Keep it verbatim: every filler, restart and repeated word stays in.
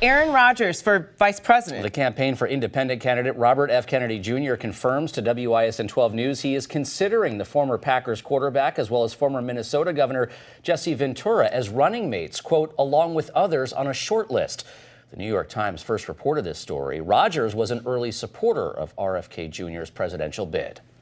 Aaron Rodgers for vice president. The campaign for independent candidate Robert F. Kennedy Junior confirms to W I S N twelve News he is considering the former Packers quarterback as well as former Minnesota Governor Jesse Ventura as running mates, quote, along with others on a short list. The New York Times first reported this story. Rodgers was an early supporter of R F K Junior's presidential bid.